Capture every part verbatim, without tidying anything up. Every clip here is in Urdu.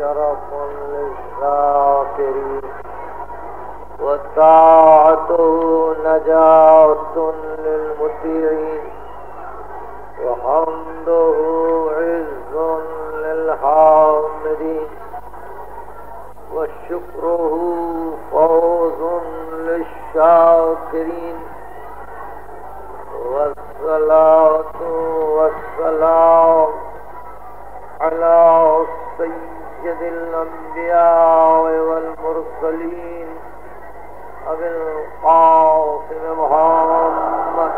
شرف للشاكرين وطاعته نجاة للمطيعين وحمده عز للحامدين وشكره فوز للشاكرين والصلاة والسلام على سيد الأنبياء والمرسلين أبي القاسم محمد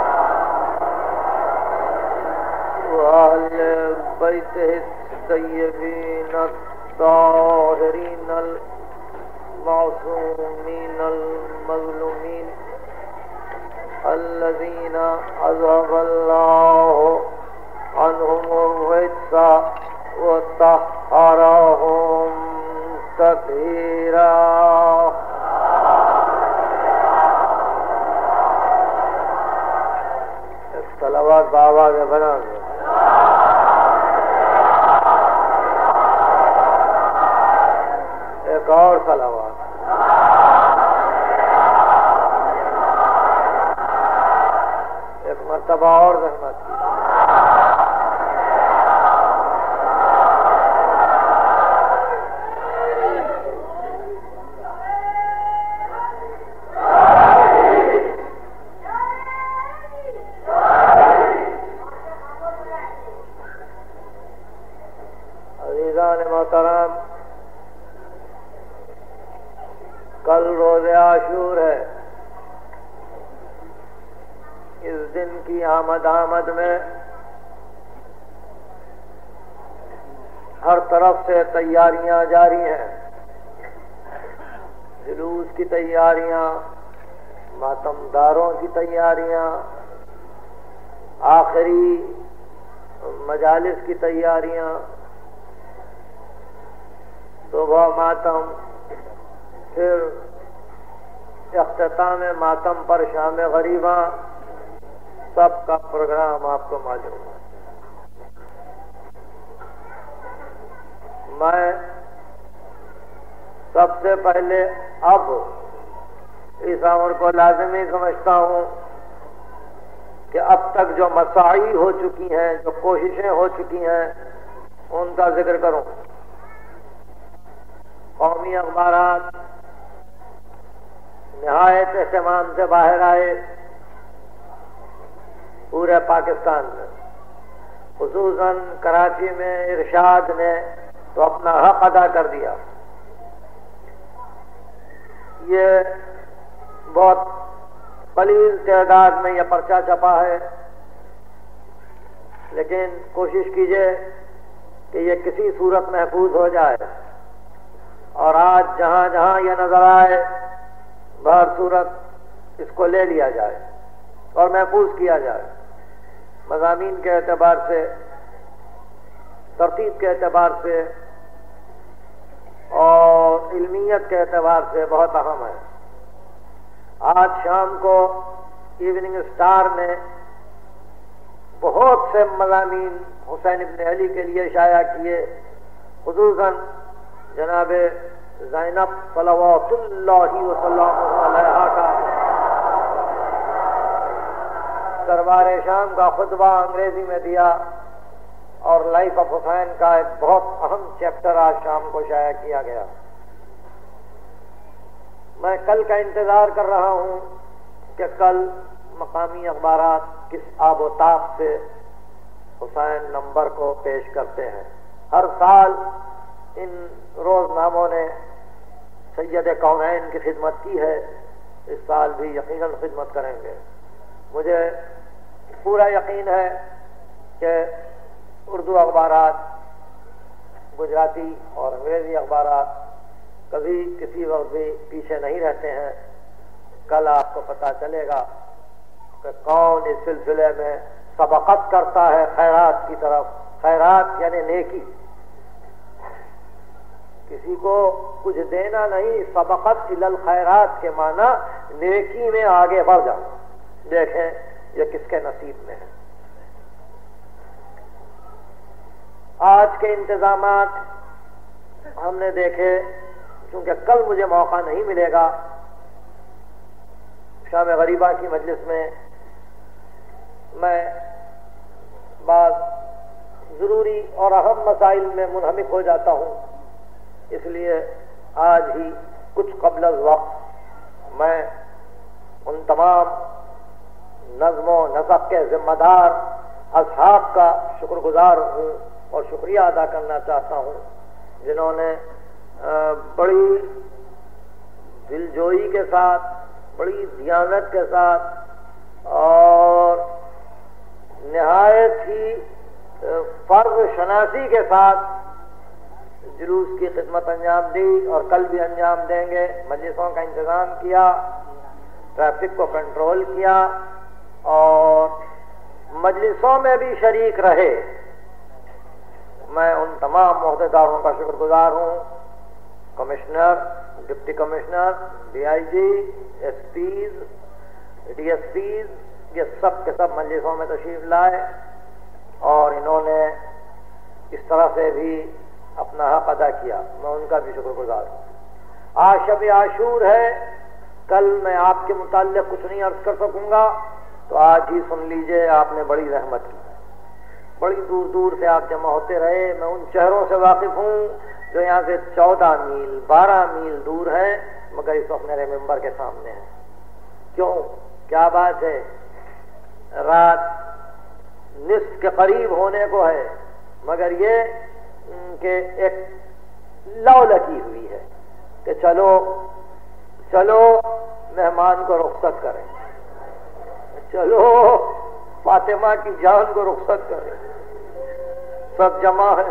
وأهل بيته الطيبين الطاهرين المعصومين المظلومين الذين أذهب الله عنهم الرجس وطهرهم تطهيرا. صلوات بابا کے بنا دو. ایک اور صلوات. ایک مرتبہ اور رحمت کی. عزیزان محترم، کل روز عاشور ہے. اس دن کی آمد آمد میں ہر طرف سے تیاریاں جاری ہیں. جلوس کی تیاریاں، ماتمداروں کی تیاریاں، آخری مجالس کی تیاریاں، صبح ماتم، پھر اختتام ماتم پر شام غریباں، سب کا پروگرام آپ کو معلوم ہے. میں سب سے پہلے اب اس امر کو لازمی سمجھتا ہوں کہ اب تک جو مساعی ہو چکی ہیں، جو کوششیں ہو چکی ہیں، ان کا ذکر کروں. قومی اخبارات نہایت اہتمام سے باہر آئے پورے پاکستان میں، خصوصاً کراچی میں ارشاد نے تو اپنا حق ادا کر دیا. یہ بہت قلیل تعداد میں یہ پرچہ چھپا ہے، لیکن کوشش کیجئے کہ یہ کسی صورت محفوظ ہو جائے، اور آج جہاں جہاں یہ نظر آئے بہر صورت اس کو لے لیا جائے اور محفوظ کیا جائے. مضامین کے اعتبار سے، ترتیب کے اعتبار سے اور علمیت کے اعتبار سے بہت اہم ہے. آج شام کو ایوننگ اسٹار نے بہت سے مضامین حسین ابن علی کے لیے شائع کیے، خصوصاً جناب زینب صلوات اللہ وسلم علیہا کا دربار شام کا خطبہ انگریزی میں دیا، اور لائف آف حسین کا ایک بہت اہم چیپٹر آج شام کو شائع کیا گیا. میں کل کا انتظار کر رہا ہوں کہ کل مقامی اخبارات کس آب و تاب سے حسین نمبر کو پیش کرتے ہیں. ہر سال ان روزناموں نے سید کونین کی خدمت کی ہے، اس سال بھی یقیناً خدمت کریں گے. مجھے پورا یقین ہے کہ اردو اخبارات، گجراتی اور انگریزی اخبارات کبھی کسی وقت بھی پیچھے نہیں رہتے ہیں. کل آپ کو پتہ چلے گا کہ کون اس سلسلے میں سبقت کرتا ہے خیرات کی طرف. خیرات یعنی نیکی، کسی کو کچھ دینا نہیں. سبقت الی الخیرات کے معنی نیکی میں آگے بڑھ جاؤ. دیکھیں یہ کس کے نصیب میں ہے. آج کے انتظامات ہم نے دیکھے، چونکہ کل مجھے موقع نہیں ملے گا شام غریبہ کی مجلس میں، میں بعض ضروری اور اہم مسائل میں منہمک ہو جاتا ہوں، اس لیے آج ہی کچھ قبل از وقت میں ان تمام نظم و نسق کے ذمہ دار اصحاب کا شکر گزار ہوں اور شکریہ ادا کرنا چاہتا ہوں، جنہوں نے بڑی دلجوئی کے ساتھ، بڑی دیانت کے ساتھ اور نہایت ہی فرض شناسی کے ساتھ جلوس کی خدمت انجام دی اور کل بھی انجام دیں گے، مجلسوں کا انتظام کیا، ٹریفک کو کنٹرول کیا اور مجلسوں میں بھی شریک رہے۔ میں ان تمام عہدیداروں کا شکر گزار ہوں، commissioner, deputy commissioner, D I G, S Ps, D S Ps, یہ سب کے سب مجلسوں میں تشریف لائے اور انہوں نے اس طرح سے بھی اپنا حق ادا کیا، میں ان کا بھی شکر گزار ہوں۔ آج شب عاشور ہے، کل میں آپ کے متعلق کچھ نہیں عرض کر سکوں گا، تو آج ہی سن لیجئے، آپ نے بڑی رحمت کی، بڑی دور دور سے آپ جمع ہوتے رہے، میں ان چہروں سے واقف ہوں جو یہاں سے چودہ میل بارہ میل دور ہیں، مگر اس وقت میرے ممبر کے سامنے ہیں۔ کیوں؟ کیا بات ہے؟ رات نصف کے قریب ہونے کو ہے، مگر یہ کہ ایک لو لگی ہوئی ہے کہ چلو چلو مہمان کو رخصت کریں، چلو فاطمہ کی جان کو رخصت کریں، سب جمع ہے۔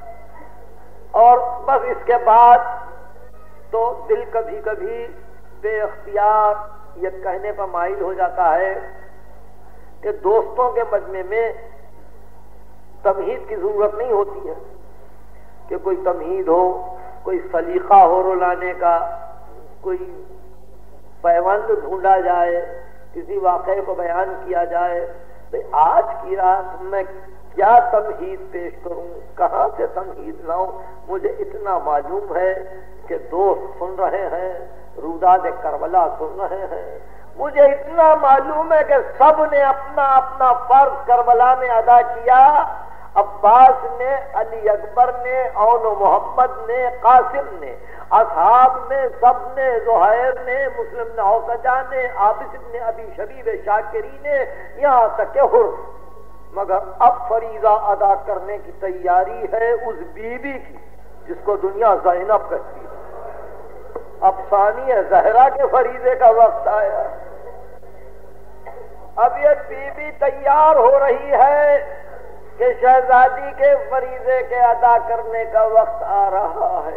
اور بس اس کے بعد تو دل کبھی کبھی بے اختیار یہ کہنے پر مائل ہو جاتا ہے کہ دوستوں کے مجمع میں تمہید کی ضرورت نہیں ہوتی ہے، کہ کوئی تمہید ہو، کوئی سلیقہ ہو رلانے کا، کوئی پیوند ڈھونڈا جائے، کسی واقعے کو بیان کیا جائے۔ آج کی رات میں کیا تمہید پیش کروں، کہاں سے تمہید لاؤں؟ مجھے اتنا معلوم ہے کہ دوست سن رہے ہیں، روداد کربلا سن رہے ہیں، مجھے اتنا معلوم ہے کہ سب نے اپنا اپنا فرض کربلا میں ادا کیا، عباس نے، علی اکبر نے، اون و محمد نے، قاسم نے، اصحاب نے، سب نے، زہیر نے، مسلم نے، اوسجا نے، عابس ابن ابی شبیب شاکری نے، یہاں تک کہ حر، مگر اب فریضہ ادا کرنے کی تیاری ہے اس بی بی کی جس کو دنیا زینب کہتی ہے۔ اب ثانی زہرا کے فریضے کا وقت آیا، اب یہ بی بی تیار ہو رہی ہے کہ شہزادی کے فریضے کے ادا کرنے کا وقت آ رہا ہے۔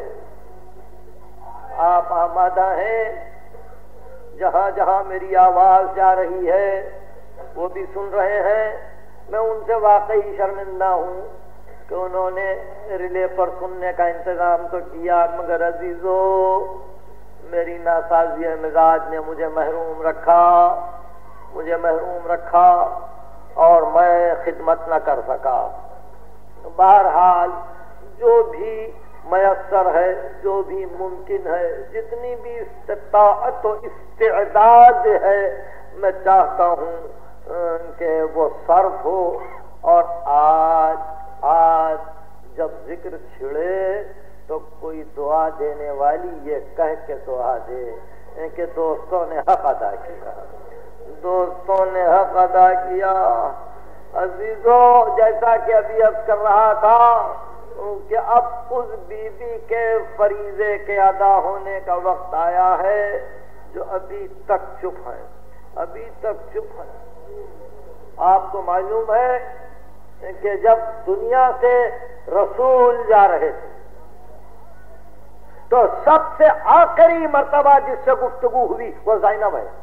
آپ آمادہ ہیں؟ جہاں جہاں میری آواز جا رہی ہے وہ بھی سن رہے ہیں۔ میں ان سے واقعی شرمندہ ہوں کہ انہوں نے ریلے پر سننے کا انتظام تو کیا، مگر عزیزو میری ناسازی مزاج نے مجھے محروم رکھا مجھے محروم رکھا اور میں خدمت نہ کر سکا۔ بہرحال جو بھی میسر ہے، جو بھی ممکن ہے، جتنی بھی استطاعت و استعداد ہے، میں چاہتا ہوں کہ وہ صرف ہو۔ اور آج آج جب ذکر چھڑے تو کوئی دعا دینے والی یہ کہہ کے دعا دے کہ دوستوں نے حق ادا کیا، دوستوں نے حق ادا کیا۔ عزیزو، جیسا کہ ابھی عرض کر رہا تھا کہ اب اس بی بی کے فریضے کے ادا ہونے کا وقت آیا ہے جو ابھی تک چپ ہے، ابھی تک چپ ہے۔ آپ کو معلوم ہے کہ جب دنیا سے رسول جا رہے تھے تو سب سے آخری مرتبہ جس سے گفتگو ہوئی وہ زینب ہے۔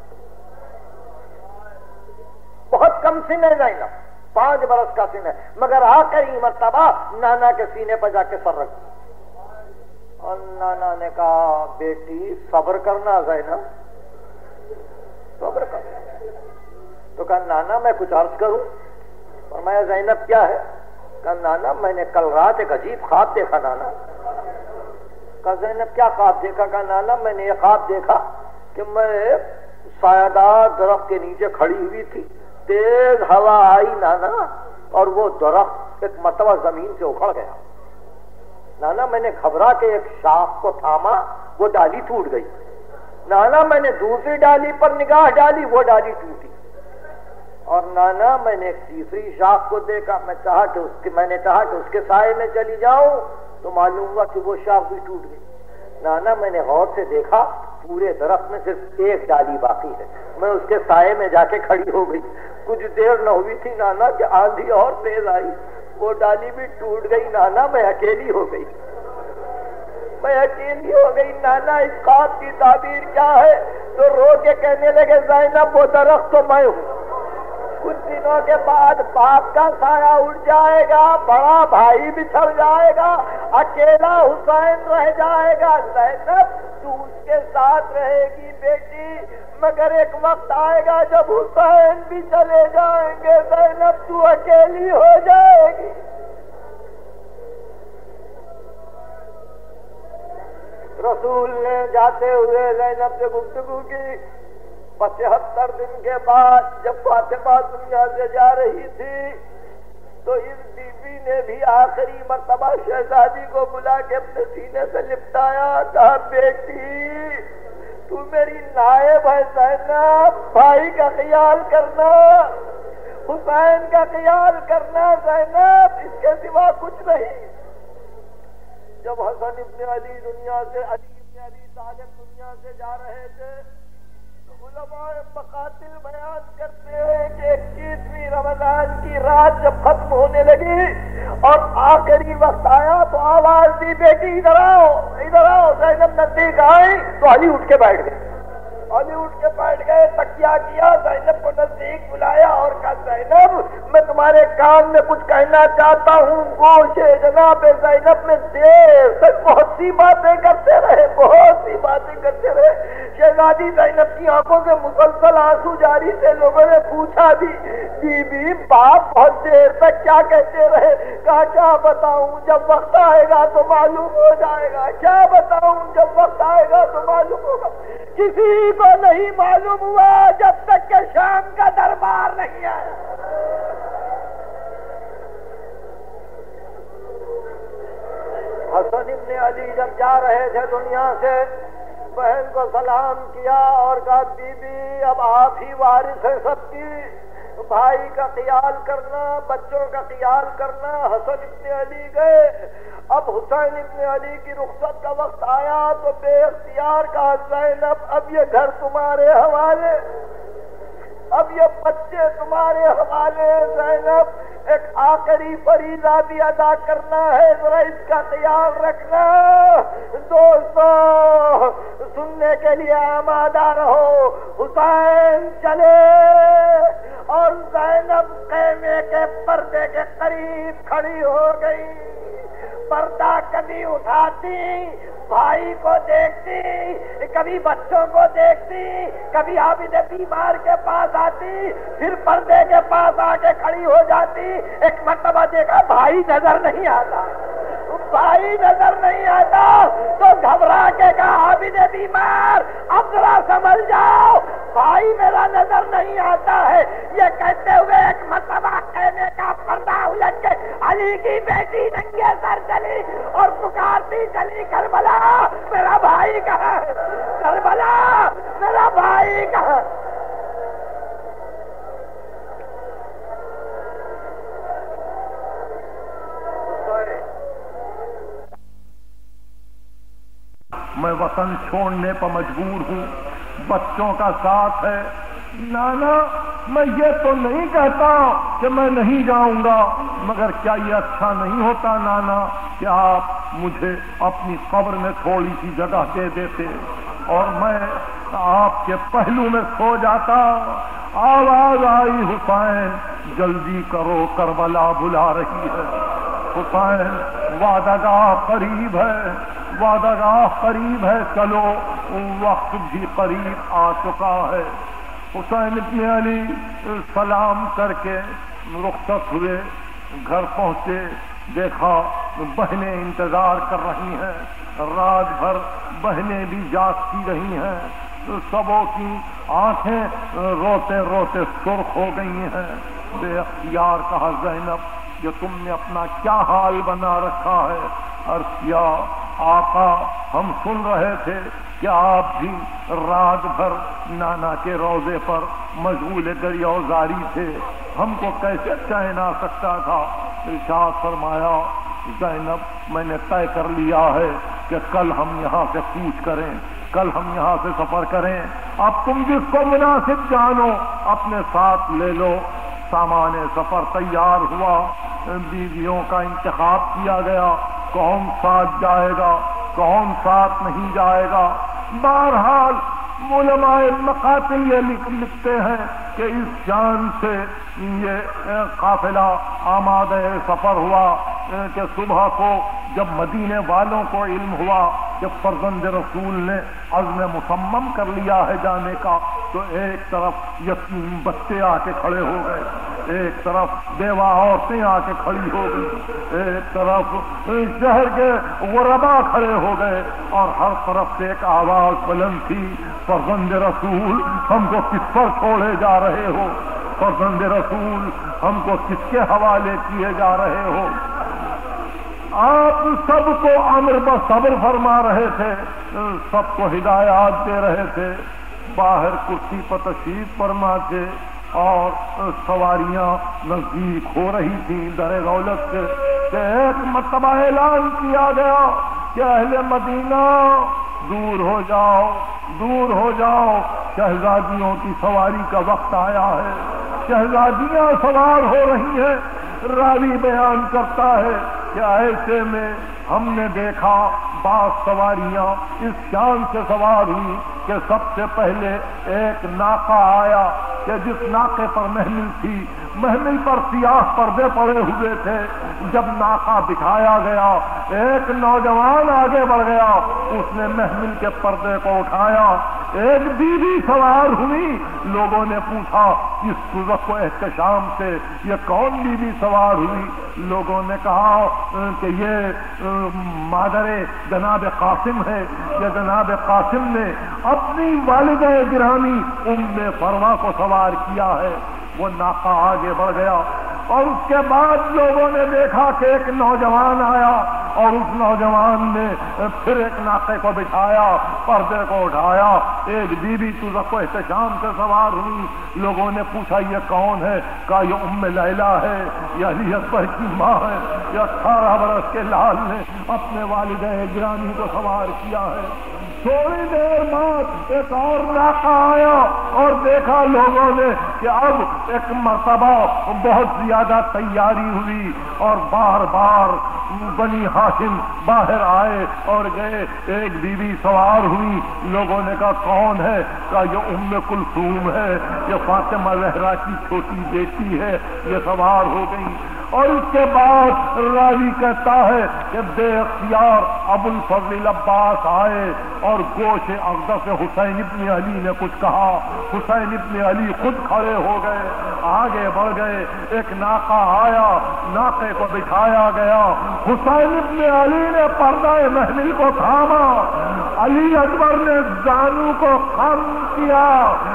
بہت کم سن ہے زینب، پانچ برس کا سن ہے، مگر آخری مرتبہ نانا کے سینے پر جا کے سر رکھ دیا اور نانا نے کہا بیٹی صبر کرنا زینب، صبر کرنا۔ تو کہا نانا میں کچھ عرض کروں؟ فرمایا زینب کیا ہے؟ کہا نانا میں نے کل رات ایک عجیب خواب دیکھا نانا۔ کہا زینب کیا خواب دیکھا؟ کہا نانا میں نے یہ خواب دیکھا کہ میں سایہ دار درخت کے نیچے کھڑی ہوئی تھی، تیز ہوا آئی نانا اور وہ درخت ایک مرتبہ زمین سے اکھڑ گیا نانا، میں نے گھبرا کے ایک شاخ کو تھاما، وہ ڈالی ٹوٹ گئی نانا، میں نے دوسری ڈالی پر نگاہ ڈالی، وہ ڈالی ٹوٹی، اور نانا میں نے ایک تیسری شاخ کو دیکھا، میں چاہا کہ اس کے میں نے کہا کہ اس کے سائے میں چلی جاؤں تو معلوم ہوا کہ وہ شاخ بھی ٹوٹ گئی نانا، میں نے غور سے دیکھا پورے درخت میں صرف ایک ڈالی باقی ہے، میں اس کے سائے میں جا کے کھڑی ہو گئی، کچھ دیر نہ ہوئی تھی نانا کہ آندھی اور تیز آئی، وہ ڈالی بھی ٹوٹ گئی نانا، میں اکیلی ہو گئی میں اکیلی ہو گئی نانا، اس خواب کی تعبیر کیا ہے؟ تو رو کے کہنے لگے زینب وہ درخت تو میں ہوں، کچھ دنوں کے بعد باپ کا سایہ اڑ جائے گا، بڑا بھائی بچھڑ جائے گا، اکیلا حسین رہ جائے گا، زینب تو اس کے ساتھ رہے گی بیٹی، مگر ایک وقت آئے گا جب حسین بھی چلے جائیں گے، زینب تو اکیلی ہو جائے گی۔ رسول نے جاتے ہوئے زینب سے گفتگو کی، پچہتر دن کے بعد جب فاطمہ دنیا سے جا رہی تھی تو اس بی بی نے بھی آخری مرتبہ شہزادی کو بلا کے اپنے سینے سے لپٹایا، کہا بیٹی تو میری نائب ہے زینب، بھائی کا خیال کرنا، حسین کا خیال کرنا زینب، اس کے سوا کچھ نہیں۔ جب حسن ابن علی دنیا سے علی ابن علی طالب دنیا سے جا رہے تھے تو علماء مقاتل بیان کرتے ہیں کہ اکیسویں رمضان کی رات جب ختم ہونے لگی اور آخری وقت آیا تو آواز دی بیٹی ادھر آؤ ادھر آؤ، زینب نزدیک آئی تو علی اٹھ کے بیٹھ گئے، علی اٹھ کے بیٹھ گئے، تکیہ کیا، زینب کو نزدیک بلایا اور کہا زینب میں تمہارے کان میں کچھ کہنا چاہتا ہوں۔ گوش جناب زینب میں دیر تک بہت سی باتیں کرتے رہے بہت سی باتیں کرتے رہے شہزادی زینب کی آنکھوں سے مسلسل آنسو جاری تھے، لوگوں نے پوچھا بھی بی بی باپ بہت دیر تک کیا کہتے رہے؟ کہا کیا بتاؤں، جب وقت آئے گا تو معلوم ہو جائے گا، کیا بتاؤں جب وقت آئے گا تو معلوم ہوگا۔ کسی کو نہیں معلوم ہوا جب تک کہ شام کا دربار نہیں آیا۔ حسن ابن علی جب جا رہے تھے دنیا سے، بہن کو سلام کیا اور کہا بی بی اب آپ ہی وارث ہیں سب کی، بھائی کا خیال کرنا، بچوں کا خیال کرنا۔ حسن ابن علی گئے، اب حسین ابن علی کی رخصت کا وقت آیا تو بے اختیار کہا زینب اب یہ گھر تمہارے حوالے، اب یہ بچے تمہارے حوالے، زینب ایک آخری فریضہ بھی ادا کرنا ہے، ذرا اس کا خیال رکھنا۔ دوستو سننے کے لیے آمادہ رہو، حسین چلے اور زینب خیمے کے پردے کے قریب کھڑی ہو گئی، پردہ کبھی اٹھاتی بھائی کو دیکھتی، کبھی بچوں کو دیکھتی، کبھی عابد بیمار کے پاس آتی، پھر پردے کے پاس آ کے کھڑی ہو جاتی۔ ایک مرتبہ دیکھا بھائی نظر نہیں آتا، بھائی نظر نہیں آتا تو گھبرا کے کہا عابد بیمار اب ذرا سمجھ جاؤ بھائی میرا نظر نہیں آتا ہے۔ یہ کہتے ہوئے ایک مرتبہ خیمے کا پردہ الٹ کے علی کی بیٹی ننگے سر چلی اور پکارتی چلی کربلا میرا بھائی کہاں ہے، کربلا میرا بھائی کہاں۔ میں وطن چھوڑنے پر مجبور ہوں، بچوں کا ساتھ ہے۔ نانا میں یہ تو نہیں کہتا کہ میں نہیں جاؤں گا، مگر کیا یہ اچھا نہیں ہوتا نانا کہ آپ مجھے اپنی قبر میں تھوڑی سی جگہ دے دیتے اور میں آپ کے پہلو میں سو جاتا۔ آواز آئی حسین جلدی کرو کربلا بلا رہی ہے، حسین وعدہ گاہ قریب ہے، وعدہ گاہ قریب ہے، چلو وقت بھی قریب آ چکا ہے۔ حسین ابن علی سلام کر کے رخصت ہوئے، گھر پہنچے، دیکھا بہنیں انتظار کر رہی ہیں، رات بھر بہنیں بھی جاگتی رہی ہیں، سبوں کی آنکھیں روتے روتے سرخ ہو گئی ہیں۔ بے اختیار کہا زینب کہ تم نے اپنا کیا حال بنا رکھا ہے؟ عرض کیا آقا ہم سن رہے تھے کہ آپ بھی رات بھر نانا کے روضے پر مشغول گریوزاری تھے، ہم کو کیسے چین آ سکتا تھا؟ ارشاد فرمایا زینب میں نے طے کر لیا ہے کہ کل ہم یہاں سے کوچ کریں، کل ہم یہاں سے سفر کریں، اب تم جس کو مناسب جانو اپنے ساتھ لے لو۔ سامان سفر تیار ہوا، بیویوں کا انتخاب کیا گیا، کون ساتھ جائے گا کون ساتھ نہیں جائے گا۔ بہرحال علماء مقاتل یہ لکھتے ہیں کہ اس جان سے یہ قافلہ آمادہ سفر ہوا کہ صبح کو جب مدینے والوں کو علم ہوا کہ فرزند رسول نے عزم مصمم کر لیا ہے جانے کا، تو ایک طرف یتیم بچے آ کے کھڑے ہو گئے، ایک طرف بیوہ عورتیں آ کے کھڑی ہو گئی، ایک طرف شہر کے غربا کھڑے ہو گئے، اور ہر طرف سے ایک آواز بلند تھی، فرزند رسول ہم کو کس پر چھوڑے جا رہے ہو؟ فرزند رسول ہم کو کس کے حوالے کیے جا رہے ہو؟ آپ سب کو امر بصبر فرما رہے تھے، سب کو ہدایات دے رہے تھے، باہر کرسی پر تشریف فرما کے اور سواریاں نزدیک ہو رہی تھیں در رولت سے کہ ایک مرتبہ اعلان کیا گیا کہ اہل مدینہ دور ہو جاؤ دور ہو جاؤ، شہزادیوں کی سواری کا وقت آیا ہے۔ شہزادیاں سوار ہو رہی ہیں، راوی بیان کرتا ہے کہ ایسے میں ہم نے دیکھا بعض سواریاں اس شان سے سوار ہوئی کہ سب سے پہلے ایک ناقہ آیا کہ جس ناقے پر محمل تھی، محمل پر سیاہ پردے پڑے ہوئے تھے۔ جب ناقہ بٹھایا گیا ایک نوجوان آگے بڑھ گیا، اس نے محمل کے پردے کو اٹھایا، ایک بیوی سوار ہوئی، لوگوں نے پوچھا اس سوزک و احتشام سے یہ کون بیوی سوار ہوئی؟ لوگوں نے کہا کہ یہ مادر جناب قاسم ہے، یہ جناب قاسم نے اپنی والدہ گرامی ام فروا کو سوار کیا ہے۔ وہ ناقہ آگے بڑھ گیا اور اس کے بعد لوگوں نے دیکھا کہ ایک نوجوان آیا اور اس نوجوان نے پھر ایک ناقے کو بٹھایا، پردے کو اٹھایا، ایک بی بی تزق و احتشام سے سوار ہوئی۔ لوگوں نے پوچھا یہ کون ہے؟ کہا یہ ام لیلہ ہے، یہ علی اکبر کی ماں ہے، یہ اٹھارہ برس کے لال نے اپنے والدہ گرامی کو سوار کیا ہے۔ تھوڑی دیر بعد ایک اور ناقہ آیا اور دیکھا لوگوں نے کہ اب ایک مرتبہ بہت زیادہ تیاری ہوئی اور بار بار بنی ہاشم باہر آئے اور گئے، ایک بیوی سوار ہوئی۔ لوگوں نے کہا کون ہے؟ کہا یہ ام کلثوم ہے، یہ فاطمہ زہرا کی چھوٹی بیٹی ہے، یہ سوار ہو گئی۔ اور اس کے بعد راوی کہتا ہے کہ بے اختیار ابو الفضل عباس آئے اور گوش اقدس حسین ابن علی نے کچھ کہا، حسین ابن علی خود کھڑے ہو گئے، آگے بڑھ گئے، ایک ناقہ آیا، ناقے کو بٹھایا گیا، حسین ابن علی نے پردہ محمل کو تھاما، علی اکبر نے زانو کو خم کیا،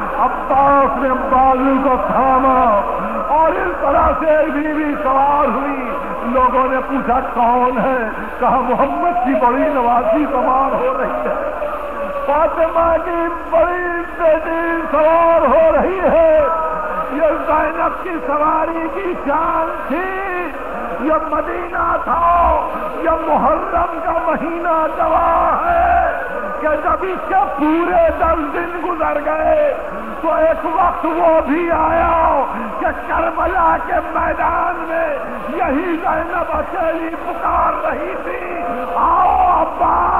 عباس نے بازو کو تھاما، اور اس طرح سے ایک بیوی سوار ہوئی۔ لوگوں نے پوچھا کون ہے؟ کہا محمد کی بڑی نوازی سوار ہو رہی ہے، فاطمہ کی بڑی بیٹی سوار ہو رہی ہے۔ یہ زینب کی سواری کی شان تھی، یہ مدینہ تھا، یہ محرم کا مہینہ گواہ ہے کہ جب اس کے پورے دس دن گزر گئے تو ایک وقت وہ بھی آیا کہ کربلا کے میدان میں یہی زینب اکیلی پکار رہی تھی، آؤ عباس